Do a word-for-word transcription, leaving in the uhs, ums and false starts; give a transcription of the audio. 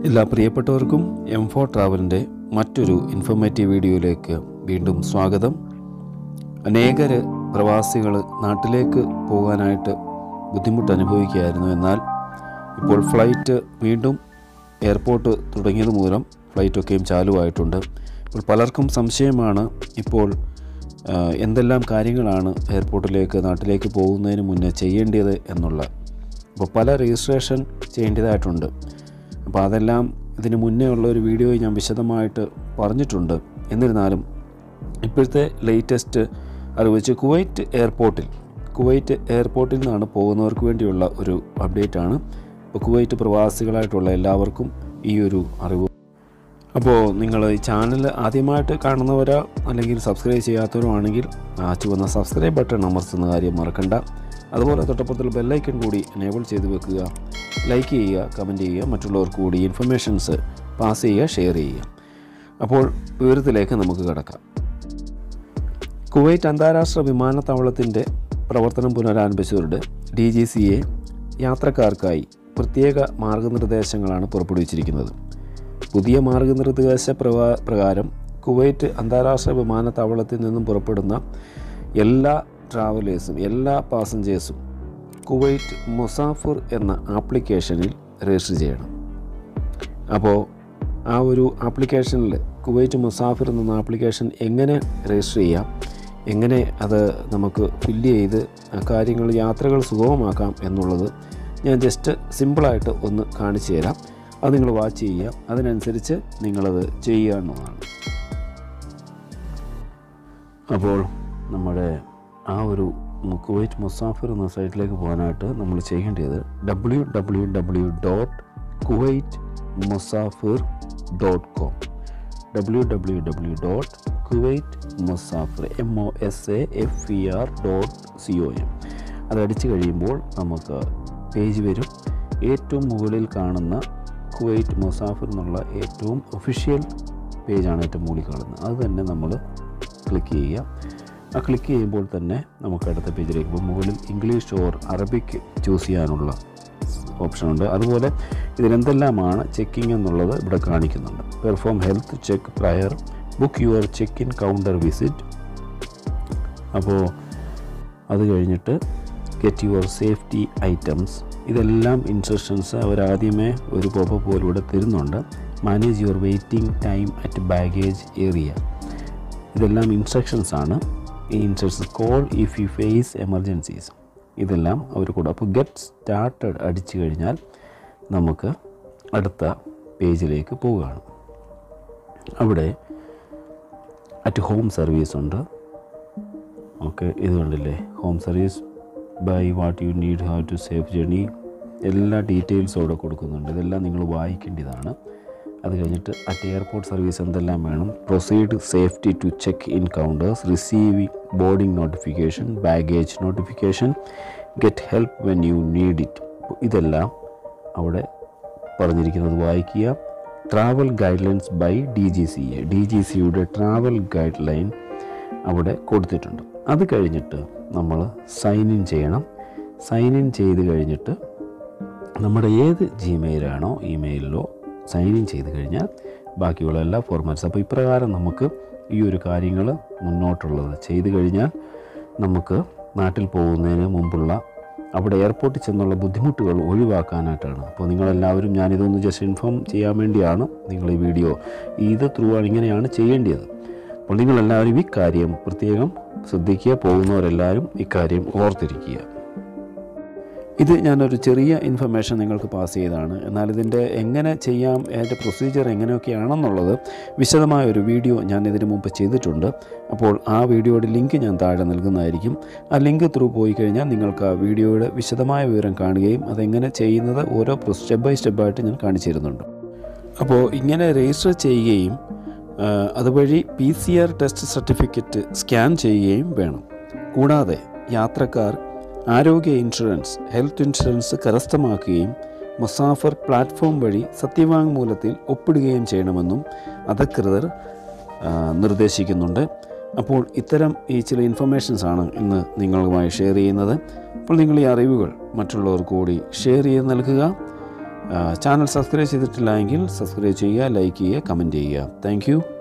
എല്ലാ പ്രിയപ്പെട്ടവർക്കും M four ട്രാവലിൻ്റെ മറ്റൊരു ഇൻഫോർമേറ്റീവ് വീഡിയോയിലേക്ക് വീണ്ടും സ്വാഗതം. അനേകർ പ്രവാസികൾ നാട്ടിലേക്ക് പോകാനായിട്ട് ബുദ്ധിമുട്ട് അനുഭവിക്കുകയായിരുന്നു. എന്നാൽ ഇപ്പോൾ ഫ്ലൈറ്റ് വീണ്ടും എയർപോർട്ട് തുടങ്ങിയത് മൂലം ഫ്ലൈറ്റൊക്കെയും ചാലുവായിട്ടുണ്ട്. ഇപ്പോൾ പലർക്കും സംശയമാണ് ഇപ്പോൾ എന്തെല്ലാം കാര്യങ്ങളാണ് എയർപോർട്ടിലേക്ക് നാട്ടിലേക്ക് പോകുന്നതിന് മുന്നേ ചെയ്യേണ്ടത് എന്നുള്ള. അപ്പോൾ പല രജിസ്ട്രേഷൻ ചെയ്യേണ്ടതായിട്ടുണ്ട്. അപ്പോൾ അതെല്ലാം ഇതിന് മുന്നേ ഉള്ള ഒരു വീഡിയോ ഞാൻ വിശദമായിട്ട് പറഞ്ഞിട്ടുണ്ട്. എന്നിരുന്നാലും ഇപ്പോഴത്തെ ലേറ്റസ്റ്റ് അറിവ് വെച്ച് കുവൈറ്റ് എയർപോർട്ടിൽ കുവൈറ്റ് എയർപോർട്ടിൽ നിന്നാണ് പോകുന്നവർക്ക് വേണ്ടിയുള്ള ഒരു അപ്ഡേറ്റ് ആണ്. അപ്പോൾ കുവൈറ്റ് പ്രവാസികളായിട്ടുള്ള എല്ലാവർക്കും ഈ ഒരു അറിവ്. അപ്പോൾ നിങ്ങൾ ഈ ചാനൽ ആദ്യമായിട്ട് കാണുന്നവരോ അല്ലെങ്കിൽ സബ്സ്ക്രൈബ് ചെയ്യാത്തവരോ ആണെങ്കിൽ ആ ചുവന്ന സബ്സ്ക്രൈബ് ബട്ടൺ അമർത്തുന്ന കാര്യം മറക്കണ്ട. അതുപോലെ തൊട്ടപ്പുറത്തുള്ള ബെല്ലൈക്കൺ കൂടി എനേബിൾ ചെയ്ത് വെക്കുക. ലൈക്ക് ചെയ്യുക, കമൻറ്റ് ചെയ്യുക, മറ്റുള്ളവർക്ക് കൂടി ഇൻഫർമേഷൻസ് പാസ് ചെയ്യുക, ഷെയർ ചെയ്യുക. അപ്പോൾ വിവരത്തിലേക്ക് നമുക്ക് കടക്കാം. കുവൈറ്റ് അന്താരാഷ്ട്ര വിമാനത്താവളത്തിൻ്റെ പ്രവർത്തനം പുനരാരംഭിച്ചവരുടെ ഡി ജി സി എ യാത്രക്കാർക്കായി പ്രത്യേക മാർഗനിർദ്ദേശങ്ങളാണ് പുറപ്പെടുവിച്ചിരിക്കുന്നത്. പുതിയ മാർഗനിർദ്ദേശ പ്രകാരം കുവൈറ്റ് അന്താരാഷ്ട്ര വിമാനത്താവളത്തിൽ നിന്നും പുറപ്പെടുന്ന എല്ലാ ട്രാവലേഴ്സും എല്ലാ പാസഞ്ചേഴ്സും കുവൈറ്റ് മുസാഫിർ എന്ന ആപ്ലിക്കേഷനിൽ രജിസ്റ്റർ ചെയ്യണം. അപ്പോൾ ആ ഒരു ആപ്ലിക്കേഷനിൽ കുവൈറ്റ് മുസാഫിർ എന്ന ആപ്ലിക്കേഷൻ എങ്ങനെ രജിസ്റ്റർ ചെയ്യാം, എങ്ങനെ അത് നമുക്ക് ഫില്ല് ചെയ്ത് കാര്യങ്ങൾ യാത്രകൾ സുഗമമാക്കാം എന്നുള്ളത് ഞാൻ ജസ്റ്റ് സിമ്പിളായിട്ട് ഒന്ന് കാണിച്ചു തരാം. അത് നിങ്ങൾ വാച്ച് ചെയ്യുക, അതിനനുസരിച്ച് നിങ്ങളത് ചെയ്യുക എന്നുള്ളതാണ്. അപ്പോൾ നമ്മുടെ ആ ഒരു കുവൈറ്റ് മുസാഫിർ എന്ന സൈറ്റിലേക്ക് പോകാനായിട്ട് നമ്മൾ ചെയ്യേണ്ടത് W W W dot Kuwait Mosafer dot com W W W dot Kuwait Mosafer M O S A F E R dot C O M അതടിച്ചു കഴിയുമ്പോൾ നമുക്ക് പേജ് വരും. ഏറ്റവും മുകളിൽ കാണുന്ന കുവൈറ്റ് മുസാഫിർ എന്നുള്ള ഏറ്റവും ഒഫീഷ്യൽ പേജാണ് ഏറ്റവും മുകളിൽ കാണുന്നത്. അത് തന്നെ നമ്മൾ ക്ലിക്ക് ചെയ്യുക. ആ ക്ലിക്ക് ചെയ്യുമ്പോൾ തന്നെ നമുക്ക് അടുത്ത പേജിലേക്ക് പോകും. മുകളിൽ ഇംഗ്ലീഷ് ഓർ അറബിക് ചൂസ് ചെയ്യാനുള്ള ഓപ്ഷനുണ്ട്. അതുപോലെ ഇതിലെന്തെല്ലാമാണ് ചെക്കിംഗ് എന്നുള്ളത് ഇവിടെ കാണിക്കുന്നുണ്ട്. Perform health check prior, book your check in counter visit. അപ്പോൾ അത് കഴിഞ്ഞിട്ട് ഗെറ്റ് യുവർ സേഫ്റ്റി ഐറ്റംസ്. ഇതെല്ലാം ഇൻസ്ട്രക്ഷൻസ് അവരാദ്യമേ ഒരു പോപ്പ് പോലൂടെ തരുന്നുണ്ട്. Manage your waiting time at baggage area. ഇതെല്ലാം ഇൻസ്ട്രക്ഷൻസാണ്. ഈ instructions call if you face emergencies ഇതെല്ലാം അവർ കൂടെ. അപ്പോൾ ഗെറ്റ് സ്റ്റാർട്ടഡ് അടിച്ചു കഴിഞ്ഞാൽ നമുക്ക് അടുത്ത പേജിലേക്ക് പോവുകയാണ്. അവിടെ അറ്റ് ഹോം സർവീസ് ഉണ്ട്. ഓക്കെ, ഇത് കണ്ടില്ലേ, home service by what you need how to safe journey, എല്ലാ ഡീറ്റെയിൽസും അവിടെ കൊടുക്കുന്നുണ്ട്. ഇതെല്ലാം നിങ്ങൾ വായിക്കേണ്ടതാണ്. അത് കഴിഞ്ഞിട്ട് അറ്റ് എയർപോർട്ട് സർവീസ് എന്തെല്ലാം വേണം, proceed safety to check in counters, receive boarding notification, baggage notification, get help when you need it. ഇതെല്ലാം അവിടെ പറഞ്ഞിരിക്കുന്നത് വായിക്കുക. Travel guidelines by D G C A D G സിയുടെ ട്രാവൽ ഗൈഡ് ലൈൻ അവിടെ കൊടുത്തിട്ടുണ്ട്. അത് കഴിഞ്ഞിട്ട് നമ്മൾ സൈൻ ഇൻ ചെയ്യണം. സൈൻ ഇൻ ചെയ്ത് കഴിഞ്ഞിട്ട് നമ്മുടെ ഏത് ജിമെയിലാണോ ഇമെയിലിലോ സൈൻ ഇൻ ചെയ്ത് കഴിഞ്ഞാൽ ബാക്കിയുള്ള എല്ലാ ഫോർമാറ്റ്സ്. അപ്പോൾ ഇപ്രകാരം നമുക്ക് ഈ ഒരു കാര്യങ്ങൾ മുന്നോട്ടുള്ളത് ചെയ്ത് കഴിഞ്ഞാൽ നമുക്ക് നാട്ടിൽ പോകുന്നതിന് മുമ്പുള്ള അവിടെ എയർപോർട്ടിൽ ചെന്നുള്ള ബുദ്ധിമുട്ടുകൾ ഒഴിവാക്കാനായിട്ടാണ്. അപ്പോൾ നിങ്ങളെല്ലാവരും, ഞാനിതൊന്ന് ജസ്റ്റ് ഇൻഫോം ചെയ്യാൻ വേണ്ടിയാണ് നിങ്ങൾ ഈ വീഡിയോ ഇത് ത്രൂ ആണ് ഇങ്ങനെയാണ് ചെയ്യേണ്ടത്. അപ്പോൾ നിങ്ങളെല്ലാവരും ഇക്കാര്യം പ്രത്യേകം ശ്രദ്ധിക്കുക. പോകുന്നവരെല്ലാവരും ഇക്കാര്യം ഓർത്തിരിക്കുക. ഇത് ഞാനൊരു ചെറിയ ഇൻഫർമേഷൻ നിങ്ങൾക്ക് പാസ് ചെയ്തതാണ്. എന്നാൽ ഇതിൻ്റെ എങ്ങനെ ചെയ്യാം, അതിൻ്റെ പ്രൊസീജിയർ എങ്ങനെയൊക്കെയാണെന്നുള്ളത് വിശദമായ ഒരു വീഡിയോ ഞാൻ ഇതിനു മുമ്പ് ചെയ്തിട്ടുണ്ട്. അപ്പോൾ ആ വീഡിയോയുടെ ലിങ്ക് ഞാൻ താഴെ നൽകുന്നതായിരിക്കും. ആ ലിങ്ക് ത്രൂ പോയി കഴിഞ്ഞാൽ നിങ്ങൾക്ക് ആ വീഡിയോയുടെ വിശദമായ വിവരം കാണുകയും അതെങ്ങനെ ചെയ്യുന്നത് ഓരോ സ്റ്റെപ്പ് ബൈ സ്റ്റെപ്പായിട്ട് ഞാൻ കാണിച്ചു തരുന്നുണ്ട്. അപ്പോൾ ഇങ്ങനെ രജിസ്റ്റർ ചെയ്യുകയും അതുവഴി P C R test certificate scan ചെയ്യുകയും വേണം. കൂടാതെ യാത്രക്കാർ ആരോഗ്യ ഇൻഷുറൻസ്, ഹെൽത്ത് ഇൻഷുറൻസ് കരസ്ഥമാക്കുകയും മുസാഫർ പ്ലാറ്റ്ഫോം വഴി സത്യവാങ്മൂലത്തിൽ ഒപ്പിടുകയും ചെയ്യണമെന്നും അധികൃതർ നിർദ്ദേശിക്കുന്നുണ്ട്. അപ്പോൾ ഇത്തരം ഈ ചില ഇൻഫർമേഷൻസാണ് ഇന്ന് നിങ്ങളുമായി ഷെയർ ചെയ്യുന്നത്. അപ്പോൾ നിങ്ങൾ ഈ അറിവുകൾ മറ്റുള്ളവർക്ക് കൂടി ഷെയർ ചെയ്ത് നൽകുക. ചാനൽ സബ്സ്ക്രൈബ് ചെയ്തിട്ടില്ല എങ്കിൽ സബ്സ്ക്രൈബ് ചെയ്യുക, ലൈക്ക് ചെയ്യുക, കമൻറ്റ് ചെയ്യുക. Thank U.